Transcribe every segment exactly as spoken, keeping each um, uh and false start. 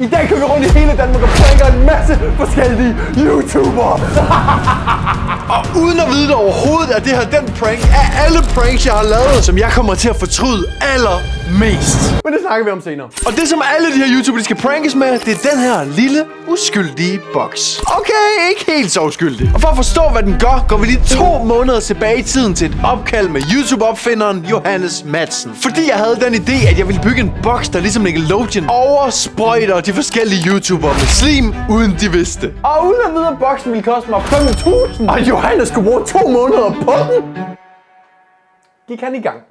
I dag kører vi rundt i hele Danmark og pranker en masse forskellige YouTubere. Og uden at vide det overhovedet, er det her den prank af alle pranks, jeg har lavet, som jeg kommer til at fortryde allermest. Men det snakker vi om senere. Og det, som alle de her YouTubere de skal prankes med, det er den her lille, uskyldige boks. Okay, ikke helt så uskyldig. Og for at forstå, hvad den gør, går vi lige to måneder tilbage i tiden til et opkald med YouTube-opfinderen Johannes Madsen. Fordi jeg havde den idé, at jeg ville bygge en boks, der ligesom Nickelodeon oversprøjter de forskellige YouTubere med slim, uden de vidste. Og uden at vide, at boksen ville koste mig fem tusind, og Johannes skulle bruge to måneder på den, gik han i gang.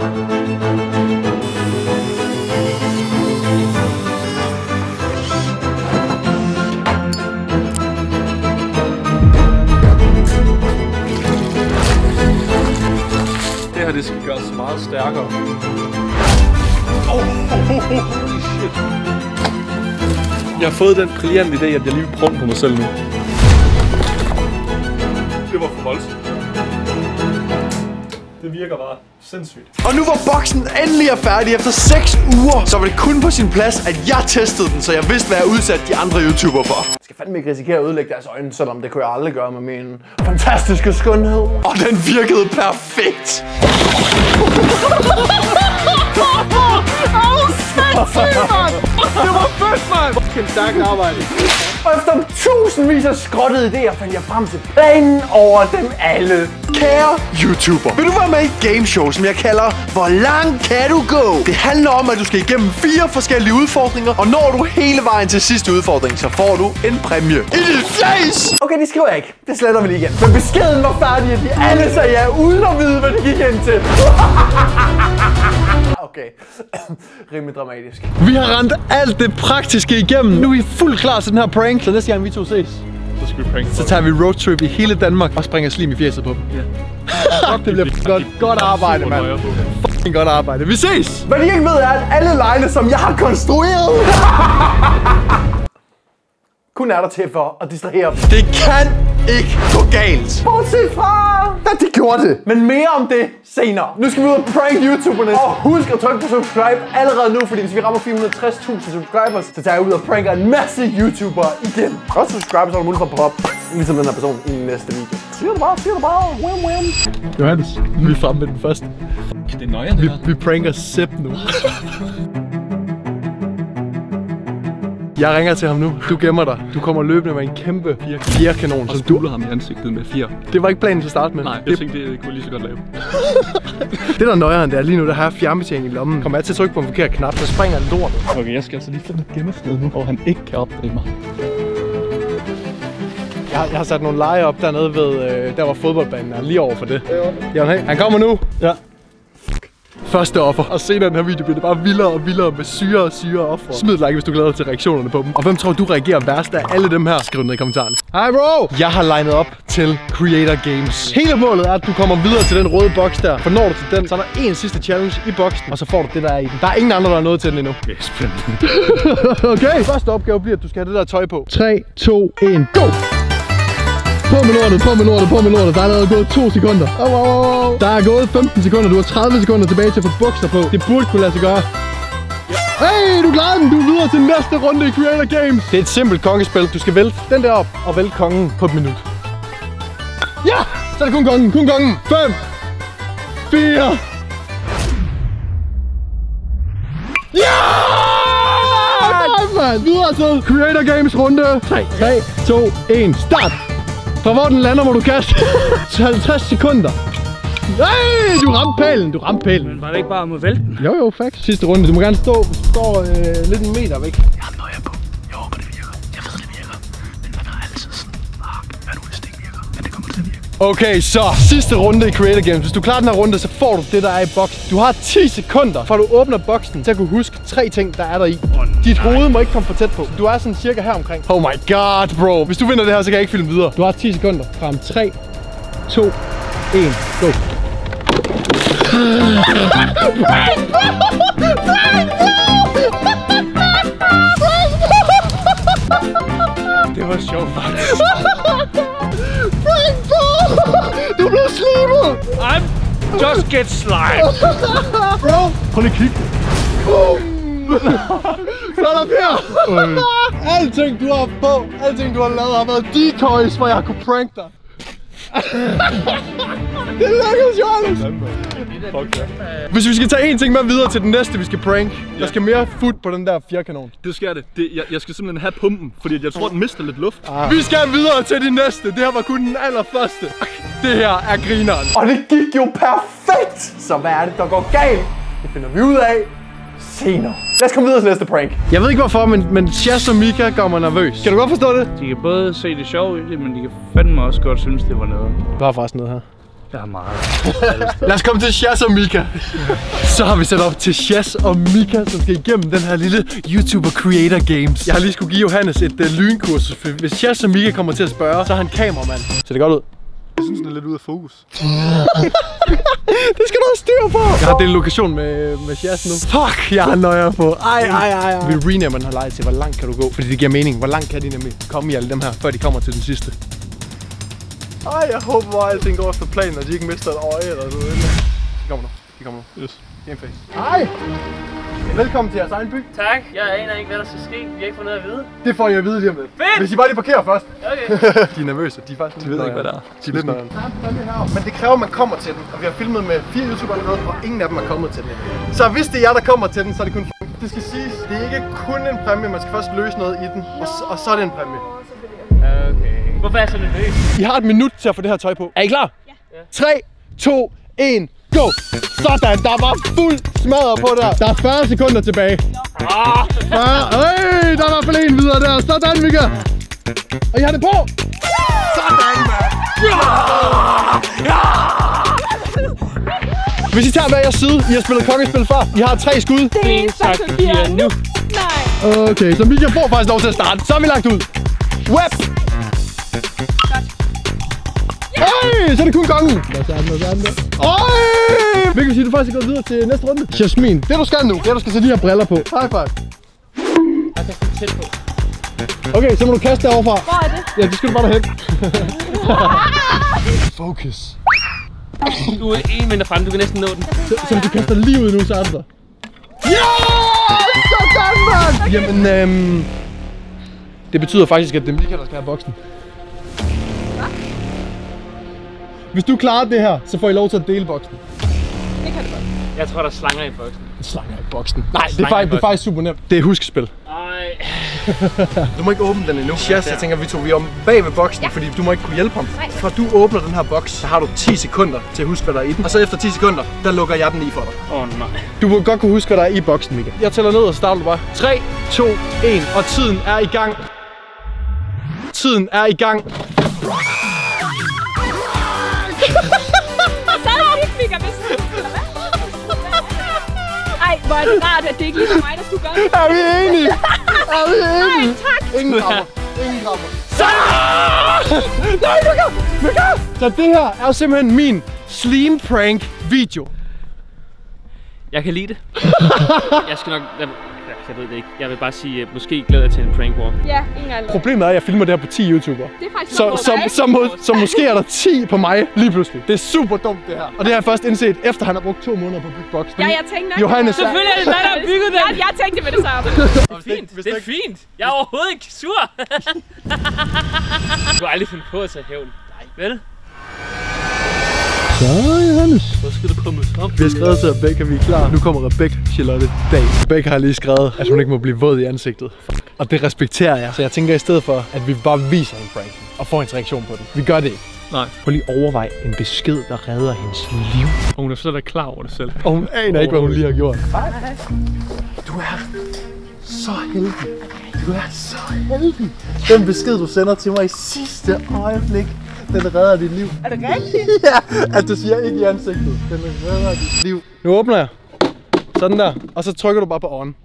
Det her, det skal gøres meget stærkere. Oh, oh, oh, oh. Shit. Jeg har fået den brillante idé, at jeg lige vil prøve på mig selv nu. Det var for voldsomt. Det virker bare sindssygt. Og nu hvor boksen endelig er færdig efter seks uger, så var det kun på sin plads, at jeg testede den, så jeg vidste, hvad jeg udsatte de andre YouTubere for. Jeg skal fandme ikke risikere at ødelægge deres øjne, selvom det kunne jeg aldrig gøre med min fantastiske skønhed. Og den virkede perfekt. Det var fedt, mand! Fucking stærkt arbejde. Og efter tusindvis af skrottede idéer fandt jeg frem til planen over dem alle. Kære YouTuber, vil du være med i et gameshow, som jeg kalder Hvor langt kan du gå? Det handler om, at du skal igennem fire forskellige udfordringer, og når du hele vejen til sidste udfordring, så får du en præmie. I dit face! Okay, det skriver jeg ikke. Det sletter vi lige igen. Men beskeden var færdig, at de alle sagde ja, uden at vide, hvad de gik ind til. Okay, rimelig dramatisk. Vi har rendt alt det praktiske igennem. Nu er vi fuldt klar til den her prank. Så næste gang vi to ses, så skal vi prank. Så tager vi roadtrip i hele Danmark og springer slim i fjeset på dem. Ja. Fuck, det bliver godt. Godt arbejde, mand. Fucking godt arbejde. Vi ses! Hvad de ikke ved er, at alle lejene, som jeg har konstrueret, kun er der til for at distrahere dem. Det kan ikke gå galt. Bortset fra, at de gjorde det. Men mere om det senere. Nu skal vi ud og prank YouTuberne. Og husk at trykke på subscribe allerede nu, fordi hvis vi rammer fire hundrede og tres tusind subscribers, så tager jeg ud og pranker en masse YouTubere igen. Og subscribe, så er der mulighed for at poppe, ligesom den her person i den næste video. Siger du bare, siger du bare. Wham, wham. Johannes, vi er fremme med den første. Det er nøjeren, det vi, her. vi pranker Sepp nu. Jeg ringer til ham nu. Du gemmer dig. Du kommer løbende med en kæmpe fjerkanon. Og stuler ham i ansigtet med fjer. Det var ikke planen til at starte med. Nej, jeg tænkte, det kunne lige så godt lave. Det der nøjeren der lige nu, der har fjernbetjening i lommen. Kommer jeg til at trykke på en forkert knap, så springer lort. Okay, jeg skal altså lige finde et gemmested nu, hvor han ikke kan opdage mig. Jeg har, jeg har sat nogle leje op dernede ved, øh, der var fodboldbanen er lige over for det. Jørgen, hey, han kommer nu. Ja. Første offer. Og senere den her video bliver det bare vildere og vildere med syre og syre offer. Smid et like, hvis du glæder dig til reaktionerne på dem. Og hvem tror du reagerer værst af alle dem her? Skriv ned i kommentarerne. Hej bro! Jeg har legnet op til Creator Games. Hele målet er, at du kommer videre til den røde boks der. For når du til den, så er der en sidste challenge i boksen. Og så får du det, der er i den. Der er ingen andre, der er nået til den endnu. Det er spændende. Okay. Første opgave bliver, at du skal have det der tøj på. tre, to, et, go! På med lortet, på med lortet, på med lortet. Der er allerede gået to sekunder. Oh, oh, oh. Der er gået femten sekunder. Du har tredive sekunder tilbage til at få bukser på. Det burde kunne lade sig gøre. Hey, du klarede den. Du er videre til næste runde i Creator Games. Det er et simpelt kongespil. Du skal vælte den der op og vælte kongen på et minut. Ja! Så er det kun kongen, kun kongen. fem, fire. Ja! Nej, man. Videre til Creator Games runde. tre, to, et, start! Fra hvor den lander, må du kaste halvtreds sekunder. Hey, du ramte pælen, du ramte pælen. Men var det ikke bare mod vælten? Jo, jo, facts. Sidste runde. Du må gerne stå, hvis du står øh, lidt en meter væk. Jeg har nøje på. Jeg håber, det virker. Jeg ved, det virker. Men man har altid sådan, ah, hvad nu hvis det ikke virker? Men det kommer til at virke. Okay, så sidste runde i Creator Games. Hvis du klarer den her runde, så får du det, der er i boksen. Du har ti sekunder, fra du åbner boksen, til at kunne huske tre ting, der er der i. Oh, dit hoved må ikke komme for tæt på. Du er sådan cirka her omkring. Oh my god, bro. Hvis du vinder det her, så kan jeg ikke filme videre. Du har ti sekunder. Fra om tre, to, et, go. Det var sjovt faktisk. Du blev slimet! I'm just get slimed. Bro, prøv lige at kigge. Så er der Per! Alting du har på, alting du har lavet har været decoys, hvor jeg kunne prank dig. Det lykkedes, Johannes! Hvis vi skal tage en ting med videre til den næste, vi skal prank. Der skal mere fut på den der fjerkanon. Det skal det. det jeg, jeg skal simpelthen have pumpen, fordi jeg tror, den mister lidt luft. Ah. Vi skal videre til det næste. Det her var kun den allerførste. Det her er grineren. Og det gik jo perfekt! Så hvad er det, der går galt? Det finder vi ud af senere. Lad os komme videre til næste prank. Jeg ved ikke hvorfor, men, men Chas og Mika gør mig nervøs. Kan du godt forstå det? De kan både se det sjove i det, men de kan fandme også godt synes, det var noget. Der er faktisk noget her. Der er meget. Lad os komme til Chas og Mika. Så har vi sat op til Chas og Mika, som skal igennem den her lille YouTuber Creator Games. Jeg har lige skulle give Johannes et uh, lynkursus. Hvis Chas og Mika kommer til at spørge, så er han kameramand. Ser det godt ud? Jeg synes, den er lidt ude af fokus. Det skal du have styr på! Jeg har delt lokation med, med Chas nu. Fuck, jeg har nøjer på. Ej, ej, ej, ej. Vi renammer den her leje til, hvor langt kan du gå? Fordi det giver mening. Hvor langt kan de nemlig komme i alle dem her, før de kommer til den sidste? Ej, jeg håber, at alting går efter planen, og de ikke mister et øje eller noget. De kommer nu. De kommer nu. Yes. Gameface. Hej! Velkommen til jeres egen by. Tak. Jeg aner ikke, hvad der skal ske. Vi har ikke fået noget at vide. Det får I at vide lige om lidt. Fedt! Hvis I bare lige parkerer først. Okay. De er nervøse. De er faktisk De ved ikke, hvad der er. De er lidt nervøse. Men det kræver, at man kommer til den. Og vi har filmet med fire YouTubere eller noget, og ingen af dem er kommet til den. Så hvis det er jer, der kommer til den, så er det kun det skal siges. Det er ikke kun en præmie. Man skal først løse noget i den, og så, og så er det en præmie. Okay. Hvorfor er jeg så nervøs? I har et minut til at få det her tøj på. Er I klar? Ja. tre, to, et, go! Sådan, der var fuld smadret på der. Der er fyrre sekunder tilbage. fyrre. Øj, der var for en videre der. Sådan, Mika. Og I har det på. Sådan, mand. Ja! Hvis I tager hver jeres side, I har spillet kongespil før. I har tre skud. Det er sagt, du giver nu. Nej. Okay, så Mika får faktisk lov til at starte. Så er vi lagt ud. Web! Øj, så er det kun kongen. Hvad så er det, hvad så er det? Øj! Hvilket vil sige, du faktisk er gået videre til næste runde. Jasmin, det du skal nu, det er, du skal sætte de her briller på. High five. Jeg kan stå tæt på. Okay, så må du kaste derovre fra. Hvor er det? Ja, det skal du bare derhen. Focus. Du er en mindre frem, du kan næsten nå den. Så, så hvis du kaster lige ud nu, så er det der. Ja! Sådan, mand! Jamen, øhm... det betyder faktisk, at det er Mika, der skal have boksen. Hvis du klarer det her, så får I lov til at dele boksen. Det kan du godt. Jeg tror, der er slanger i boksen. Slanger i boksen? Nej, det er, faktisk, det er faktisk super nemt. Det er huskespil. Ej. Du må ikke åbne den endnu. Yes, jeg tænker, vi tog vi om bag ved boksen, ja. Fordi du må ikke kunne hjælpe ham. Nej. Fra du åbner den her boks, så har du ti sekunder til at huske, hvad der er i den. Og så efter ti sekunder, der lukker jeg den i for dig. Åh oh, nej. Du må godt kunne huske, hvad der er i boksen, Mika. Jeg tæller ned, og så starter du bare. tre, to, et, og tiden er i gang. Tiden er i gang. Så er det ikke, Mika, hvis du... Ej, hvor er det rart, at det ikke lige var mig, der skulle gøre det. Er vi enige? Er vi enige? Ej, tak. Ingen krammer. Ingen krammer. Så! Nej, Mika! Mika! Så det her er simpelthen min slim prank video. Jeg kan lide det. Jeg skal nok... Jeg, jeg ved det ikke. Jeg vil bare sige, at måske glæder jeg til en prank war. Ja, ingen alder. Problemet er, at jeg filmer det her på ti YouTubere. Det er faktisk så, så, så, så, må, så måske er der ti på mig lige pludselig. Det er super dumt, det her. Og det har jeg først indset, efter han har brugt to måneder på at bygge boksen. Ja, jeg tænkte nok... Johannes, selvfølgelig er det dig, der har bygget den. Jeg, jeg tænkte med det samme. Det er fint. Det er fint. Jeg er overhovedet ikke sur. Du har aldrig fundet på at tage hævn. Nej. Vel? Så Johannes. Hvor skal det prøves op? Vi har skrevet til Rebecca, vi er klar. Nu kommer Rebecca Charlotte Dag. Rebecca har lige skrevet, at hun ikke må blive våd i ansigtet. Og det respekterer jeg. Så jeg tænker i stedet for, at vi bare viser en prank og får en reaktion på den. Vi gør det ikke. Nej. Prøv lige overvej en besked, der redder hendes liv. Og hun er slet ikke klar over det selv. Og hun aner ikke, hvad hun lige har gjort. Hej. Du er så heldig. Du er så heldig. Den besked, du sender til mig i sidste øjeblik, den redder dit liv. Er det rigtigt? Ja, at du siger ikke i ansigtet. Den redder dit liv. Nu åbner jeg. Sådan der. Og så trykker du bare på on.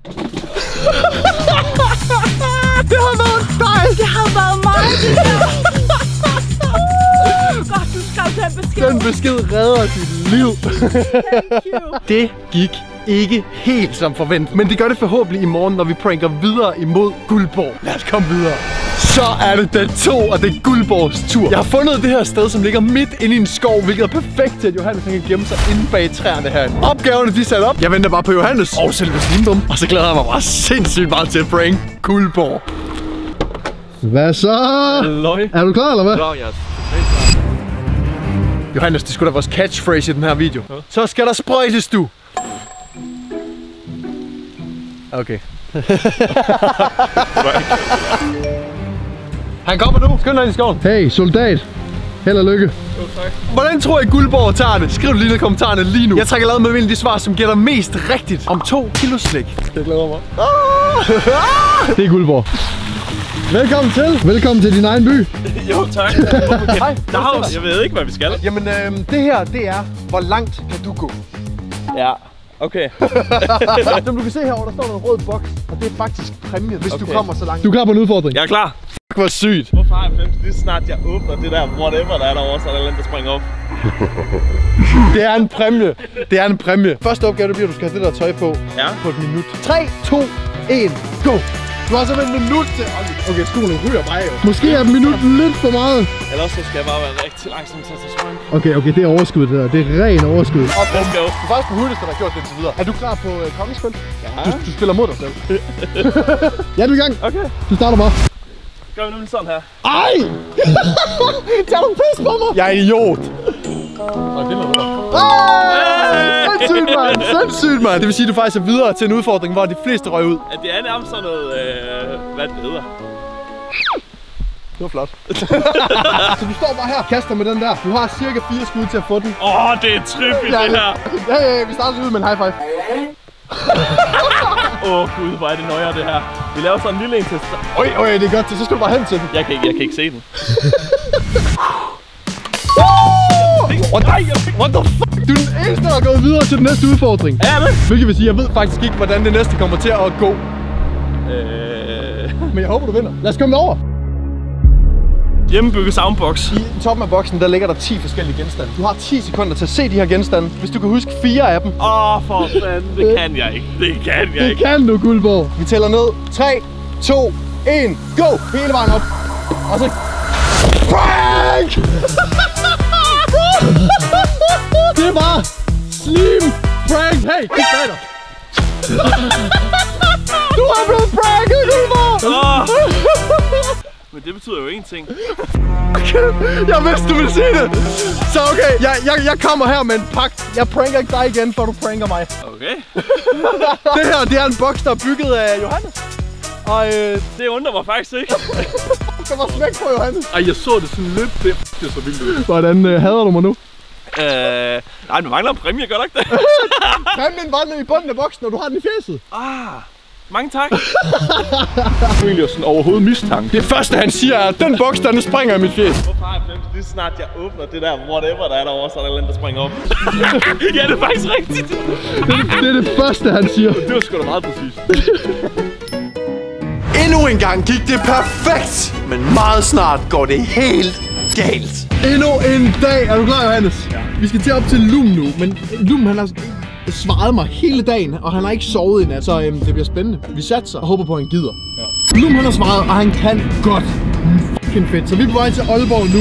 Det har været dig! Det har været mig, det der! Godt, du skrev den besked. Den besked redder dit liv. Det gik ikke helt som forventet. Men det gør det forhåbentlig i morgen, når vi pranker videre imod Guldborg. Lad os komme videre. Så er det den to, og det er Guldborgs tur. Jeg har fundet det her sted, som ligger midt inde i en skov, hvilket er perfekt til, at Johannes kan gemme sig inde bag træerne her. Opgaverne, de er sat op. Jeg venter bare på Johannes og selve Slimdum. Og så glæder jeg mig bare sindssygt meget til at prank Guldborg. Hvad så? Løg. Er du klar, eller hvad? Klar, jeg Johannes, det skulle da vores catchphrase i den her video. Ja. Så skal der sprøjtes, du. Okay. Han kommer nu. Skynd dig ind i skoven. Hey, soldat. Held og lykke. Jo, tak. Hvordan tror jeg, Guldborg tager det? Skriv det lige ned i kommentarerne lige nu. Jeg trækker lavet med de svar, som gætter mest rigtigt om to kilo slik. Det glæder mig. Ah! Det er Guldborg. Velkommen til. Velkommen til din egen by. Jo, tak. Hej. Dags. Jeg ved ikke, hvad vi skal. Jamen, øh, det her, det er, hvor langt kan du gå? Ja, okay. Som du kan se herovre, der står der en rød boks, og det er faktisk præmie, hvis okay. du kommer så langt. Du er klar på en udfordring? Jeg er klar. Fuck, hvor sygt. Hvorfor halvfems? Det er snart, jeg åbner det der whatever, der er derovre, så er der noget, der springer op. Det er en præmie. Det er en præmie. Første opgave, det bliver, at du skal have det der tøj på Ja. på et minut. tre, to, et, go! Du har simpelthen en minut til. Okay, skoene ryger mig jo. Måske er et minut lidt for meget. Ellers så skal jeg bare være rigtig langsom til at tage sprang. Okay, okay, det er overskud det der. Det er ren overskud. Op, let's go. Du er faktisk den hurtigste, der har gjort det indtil videre. Er du klar på uh, kongespil? Ja. Du, du spiller mod dig selv. Ja, du er i gang. Okay. Du starter bare. Gør vi nemlig sådan her. Ej! Tager du pis på mig? Jeg er idiot. Og det er noget. Sindssygt, mand! Sindssygt, mand! Det vil sige, at du faktisk er videre til en udfordring, hvor de fleste røg ud. Ja, det er nærmest sådan noget, øh, hvad det hedder. Det var flot. Så du står bare her, kaster med den der. Du har cirka fire skud til at få den. Åh, oh, det er trippigt, ja, det her. Ja, ja, ja, vi starter ud med en high five. Åh oh, gud, hvor er det nøjere det her. Vi laver sådan en lille en til. Øj, øj, det er godt, så skal du bare hen til den. Jeg kan ikke, jeg kan ikke se den. What the, what the fuck? Du er den eneste, der er gået videre til den næste udfordring. Er det? Hvilket vil sige, jeg ved faktisk ikke, hvordan det næste kommer til at gå. Øh... Men jeg håber, du vinder. Lad os komme over. Hjemmebygget soundbox. I toppen af boksen, der ligger der ti forskellige genstande. Du har ti sekunder til at se de her genstande. Hvis du kan huske fire af dem. Åh, oh, for fanden. Det kan jeg ikke. Det kan jeg det ikke. Det kan du, Guldborg. Vi tæller ned. tre, to, et, go! Hele vejen op. Og så... Prank! Det var Slim Prank. Hey, det er dig. Du er blevet pranket, Guldborg! Oh. Men det betyder jo én ting. Jeg vidste, du ville sige det. Så okay, jeg, jeg, jeg kommer her med en pakke. Jeg pranker ikke dig igen, før du pranker mig. Okay. Det her, det er en boks, der er bygget af Johannes. Og øh, det undrer mig faktisk ikke. Der var smæk på Johannes. Ej, jeg så det sådan lidt. Det er så vildt ud. Hvordan øh, hader du mig nu? Øh, nej, du mangler en præmie, gør du ikke det? Præmien var nede i bunden af boksen, og du har den i fjeset. Ah, mange tak. Det er egentlig sådan overhovedet mistanke. Det første, han siger, er, at den boks, der springer i mit fjes. Hvorfor halvfems? Det er snart, jeg åbner det der whatever, der er derovre, så er der noget, der springer op. Ja, det er faktisk rigtigt. Det er, det er det første, han siger. Det var sgu da meget præcis. Endnu en gang gik det perfekt, men meget snart går det helt galt. Endnu en dag. Er du klar, Johannes? Ja. Vi skal til op til Lum nu, men Lum, han har svaret mig hele dagen, og han har ikke sovet i nat, så øhm, det bliver spændende. Vi satser og håber på, at han gider. Ja. Lum, han har svaret, og han kan godt. Fucking fedt. Så vi er på vej til Aalborg nu.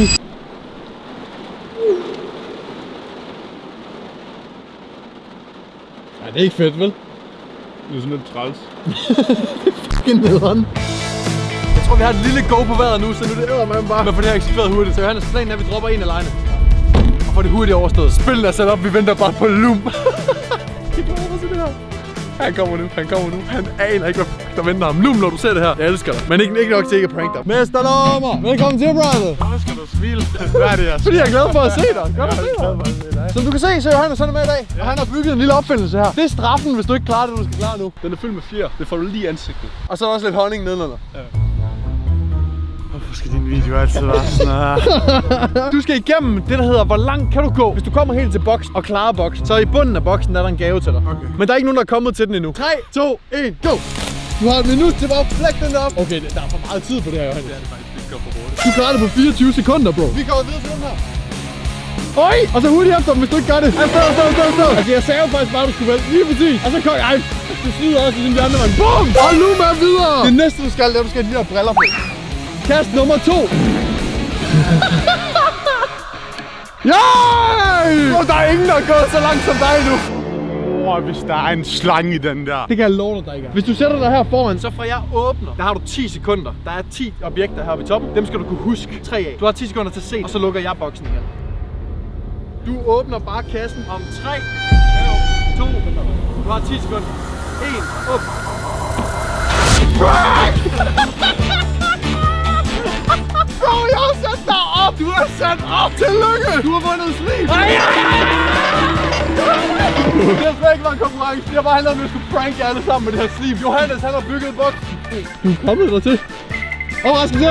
Ja, det er ikke fedt, vel? Det er sådan lidt træls. Fucking nederen. Jeg tror, vi har et lille go på vejret nu, så nu det æder man bare. Men for det her eksekveret hurtigt. Så Johannes, planen er, at vi dropper en alene. Og får det hurtigt overstået. Spillet er sat op, vi venter bare på Lum. Jeg glæder mig til det her. Han kommer nu, han kommer nu. Han aner ikke, hvad der venter ham. Lum, når du ser det her. Jeg elsker dig. Men ikke, ikke nok til ikke at prank dig. Mester Lommer, velkommen til, brother. Hvorfor skal du smile? Hvad er det her? Fordi jeg er glad for at se dig. Godt at se dig. Som du kan se, så er Johannes med i dag. Og han har bygget en lille opfindelse her. Det er straffen, hvis du ikke klarer det, du skal klare nu. Den er fyldt med fjer. Det får du lige i ansigtet. Og så er der også lidt honning nedenunder. Ja. Hvorfor skal din video altid være sådan? Du skal igennem det, der hedder, hvor langt kan du gå? Hvis du kommer helt til boks og klarer boksen, så i bunden af boksen er der en gave til dig. Okay. Men der er ikke nogen, der er kommet til den endnu. tre, to, et, go! Du har et minut til at flæk den op. Okay, der er for meget tid på det her, Johannes. Det er det faktisk. Det går for hurtigt. Du klarer det på fireogtyve sekunder, bro. Vi kommer videre til den her. Øj! Og så hurtigt efter dem, hvis du ikke gør det. Ej, stå, stå, stå, stå. Altså, jeg sagde jo faktisk bare, du skulle vælge. Lige præcis. Og så kom jeg. Ej, du snyder også, ligesom de andre, mand. Bum! Og nu med videre. Det næste, du skal, det er, du skal have de der briller på. Kast nummer to. Ja! Og der er ingen, der er gået så langt som dig nu. Åh, hvis der er en slange i den der. Det kan jeg love dig, der ikke er. Hvis du sætter dig her foran, så fra jeg åbner, der har du ti sekunder. Der er ti objekter heroppe i toppen. Dem skal du kunne huske tre af. Du har ti sekunder til at se, og så lukker jeg boksen igen. Du åbner bare kassen om tre, to, du har ti sekunder. en, op. Bro, jeg har sat dig op! Du har sat op! Tillykke! Du har vundet sleep! Det har slet ikke været en konkurrence. Det har bare handlet om, at vi skulle pranke alle sammen med det her sleep. Johannes, han har bygget et boks. Du er kommet der til. Overraskelse!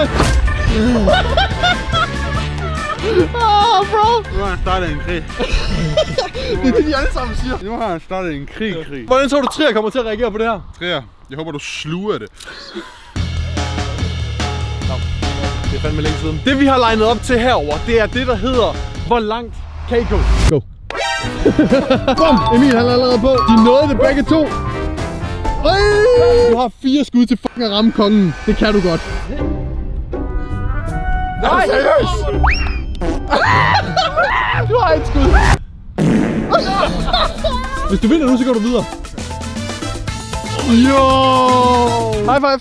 Ah, bro! Nu har han startet en krig. Det er det, de alle sammen siger. Nu har han startet en krig, krig. Hvordan tror du, Trier kommer til at reagere på det her? Trier, jeg håber, du sluger det. Det er fandme længe siden. Det vi har legnet op til herover, det er det, der hedder, hvor langt kan I gå? Go. Bum! Emil, han er allerede på. De nåede det begge to. Øj! Du har fire skud til fucking at ramme kongen. Det kan du godt. Nej, seriøst! Du har et skud. Hvis du vinder nu, så går du videre. Jo! High five!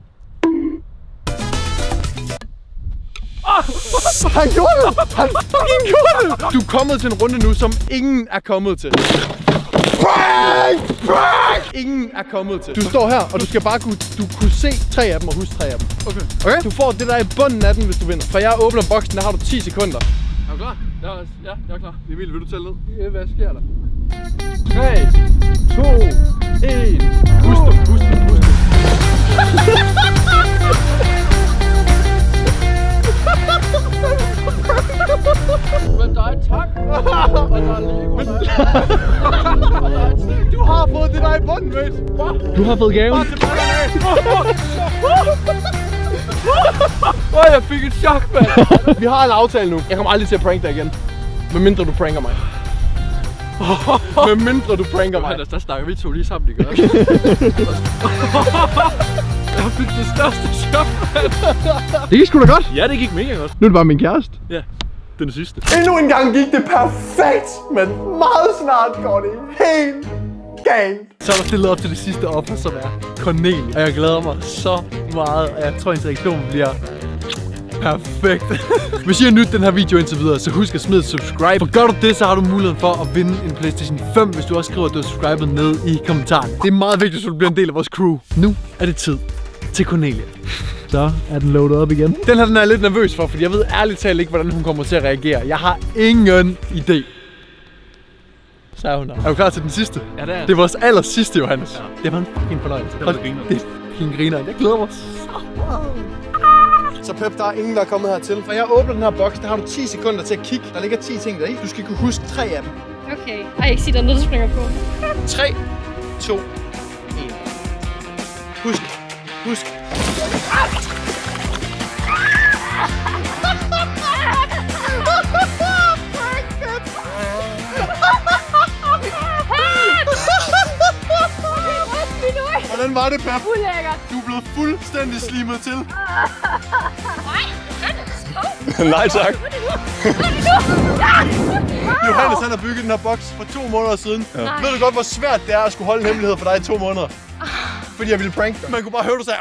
Han gjorde det! Han fucking gjorde det! Du er kommet til en runde nu, som ingen er kommet til. Prank! Prank! Ingen er kommet til. Du står her, og du skal bare kunne, du kunne se tre af dem og huske tre af dem. Okay. Okay? Du får det der i bunden af den, hvis du vinder. For jeg åbner boksen, der har du ti sekunder. Er du klar? Ja, ja, jeg er klar. Emil, vil du tælle ned? Hvad sker der? tre, to, et. Husk dem, husk dem, husk dem. Men der er et tak. Og der er Lego. Du har fået det der i bunden, mate. Du har fået gaven. Bare til Åh, jeg fik et chok, mand. Vi har en aftale nu. Jeg kommer aldrig til at prank dig igen. Med mindre du pranker mig. Med mindre du pranker mig. Der snakker vi to lige sammen, ikke? Jeg fik det største chok, mand. Det gik sgu da godt. Ja, det gik mega godt. Nu er det bare min kæreste. Ja, den sidste. Endnu en gang gik det perfekt, men meget snart går det helt galt. Så er der stillet op til det sidste offer, som er Cornelie. Og jeg glæder mig så meget, og jeg tror, at reaktion bliver perfekt. Hvis I har nydt den her video indtil videre, så husk at smide subscribe. For gør du det, så har du muligheden for at vinde en PlayStation fem, hvis du også skriver, at du er subscribet ned i kommentarerne. Det er meget vigtigt, så du bliver en del af vores crew. Nu er det tid til Cornelie. Så er den loadet op igen. Den her den er jeg lidt nervøs for, fordi jeg ved ærligt talt ikke, hvordan hun kommer til at reagere. Jeg har ingen idé. Så er hun der. Er du klar til den sidste? Ja, det er. Det er vores aller sidste, Johannes. Ja. Det var en fucking fornøjelse. Det var griner. Det er fucking griner. Jeg glæder mig så meget. Så Pep, der er ingen, der er kommet hertil. Når jeg åbner den her boks, der har du ti sekunder til at kigge. Der ligger ti ting deri. Du skal kunne huske tre af dem. Okay. Ej, ikke sige, der er noget, der springer på. tre, to, et. Husk. Husk. Hvordan var det, Pep? Ulækkert. Du er blevet fuldstændig slimet til. Nej, Nej, tak. Johannes, han har bygget den her boks for to måneder siden. Ja. Ved du godt, hvor svært det er at skulle holde en hemmelighed for dig i to måneder? Fordi jeg ville prank dig. Man kunne bare høre, du sagde...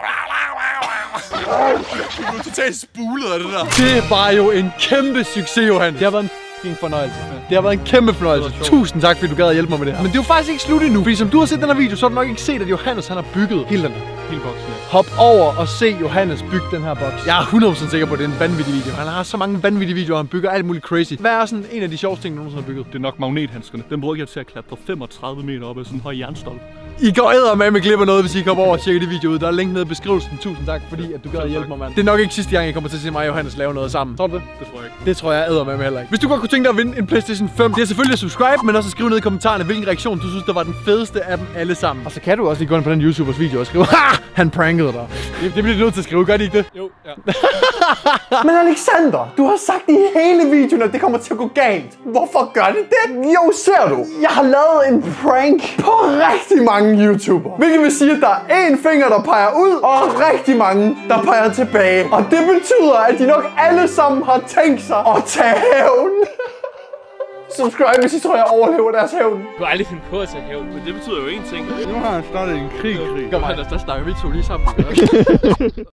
Du blev totalt spulet af det der. Det var jo en kæmpe succes, Johan. Det har været en f***ing fornøjelse. Det har været en kæmpe fornøjelse. Tusind tak, fordi du gad at hjælpe mig med det her. Men det er jo faktisk ikke slut endnu. Fordi som du har set den her video, så har du nok ikke set, at Johannes han har bygget hele den her. Hele boksen, ja. Hop over og se Johannes bygge den her boks. Jeg er hundrede procent sikker på, at det er en vanvittig video. Han har så mange vanvittige videoer, han bygger alt muligt crazy. Hvad er sådan en af de sjoveste ting, du nogensinde har bygget? Det er nok magnethandskerne. Den bruger jeg til at klatre femogtredive meter op af sådan en høj jernstolpe. I går eddermame med glipper noget, hvis I kommer over og tjekker de video ud. Der er link nede i beskrivelsen. Tusind tak, fordi at du gad at hjælpe mig, mand. Det er nok ikke sidste gang, I kommer til at se mig og Johannes lave noget sammen. Tror du det? Det tror jeg ikke. Det tror jeg eddermame heller ikke. Hvis du godt kunne tænke dig at vinde en PlayStation fem, det er selvfølgelig at subscribe, men også at skrive ned i kommentarerne, hvilken reaktion du synes, der var den fedeste af dem alle sammen. Og så kan du også lige gå ind på den YouTubers video og skrive, Han prankede dig. Det, det bliver du nødt til at skrive, gør de ikke det? Jo, ja. Men Alexander, du har sagt i hele videoen, at det kommer til at gå galt. Hvorfor gør det det? Jo, ser du. Jeg har lavet en prank på rigtig mange YouTubere. Hvilket vil sige, at der er én finger, der peger ud, og rigtig mange, der peger tilbage. Og det betyder, at de nok alle sammen har tænkt sig at tage hævn. Subscribe, hvis I tror, jeg overlever deres hævn. Du har aldrig finde på at tage hævn, men det betyder jo én ting. Nu har han startet en krig, krig. Gør mig, der snakker vi to lige sammen.